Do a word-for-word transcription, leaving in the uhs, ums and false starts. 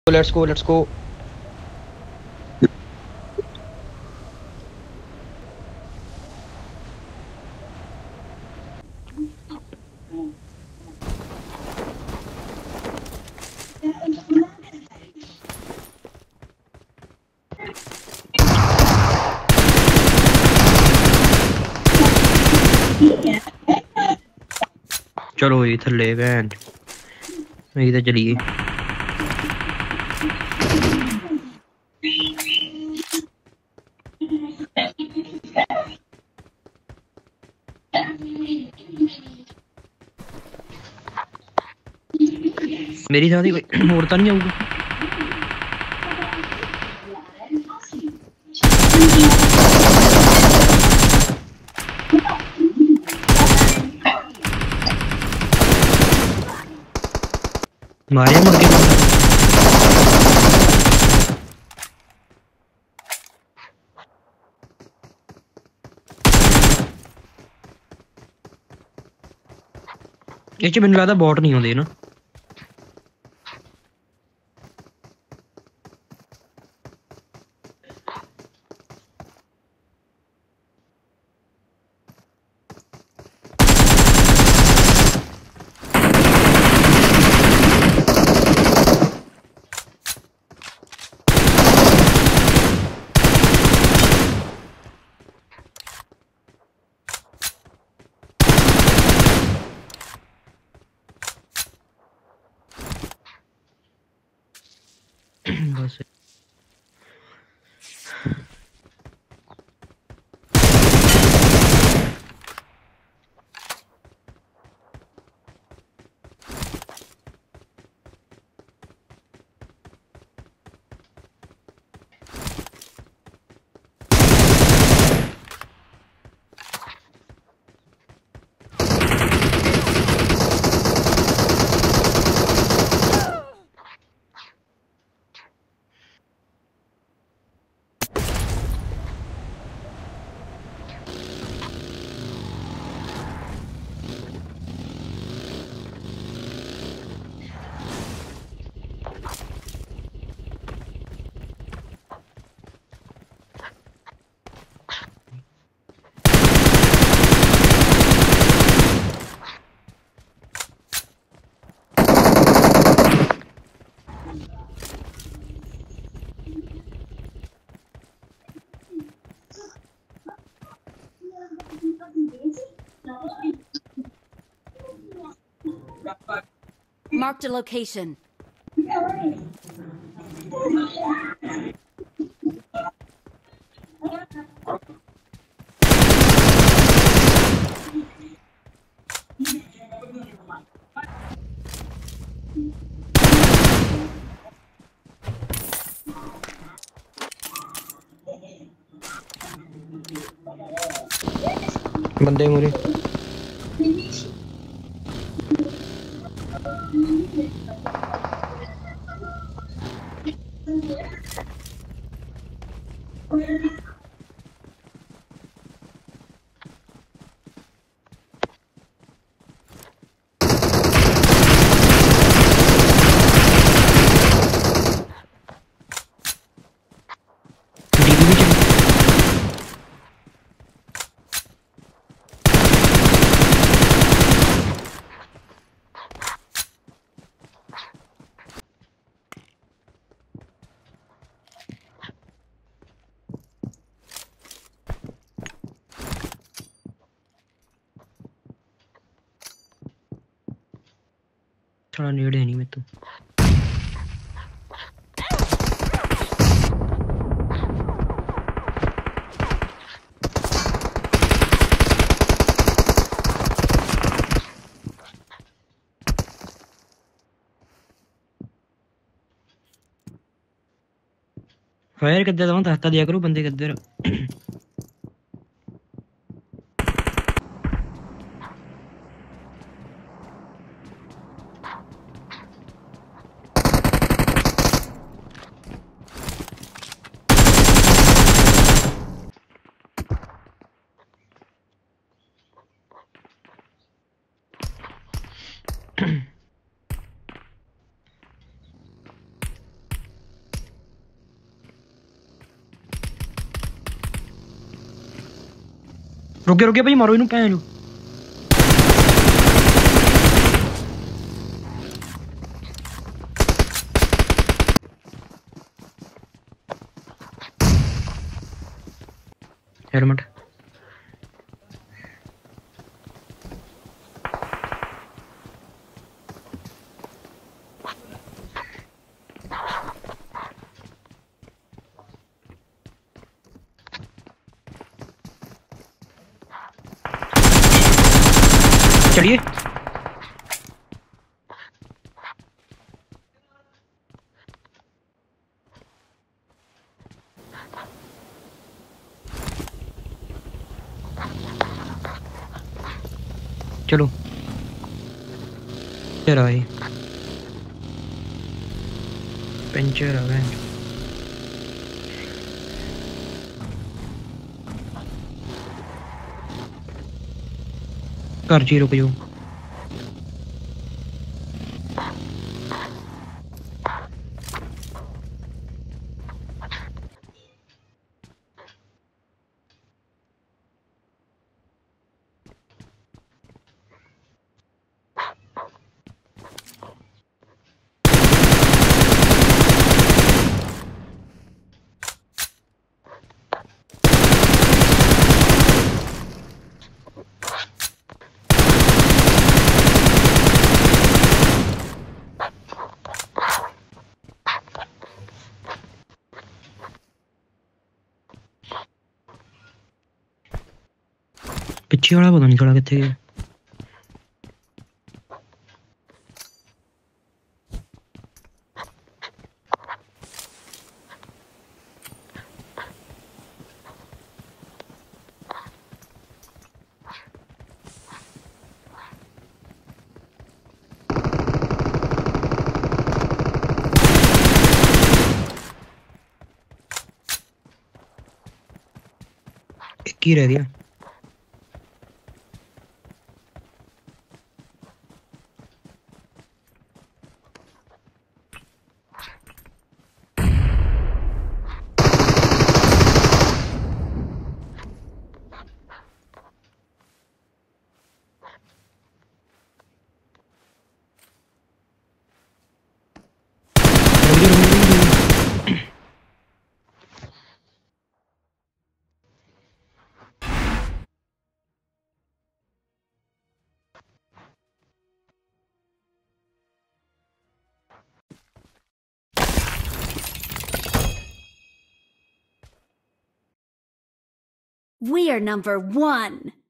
Let's go, let's go. चलो ये थल्ले बैन इधर चलिए। मेरी साथ ही कोई और तो नहीं आऊगा। मारे मर के ये मैंने लगता बॉट नहीं होते ना। बस Marked a location. बंदे मुरे थोड़ा नेड़े नहीं मैं तो फायर कर देता हूँ तो हत्ता दिया करो बंदे किधर। रुके रुके भाई मारो इनू भैन चो। हेलमेट चलिए। चलो पंचर आए पंचर आ गए। घर ची रुक जाओ। पिछे वाला पता नहीं खड़ा कितने गया। एक ही रह गया। We are number one.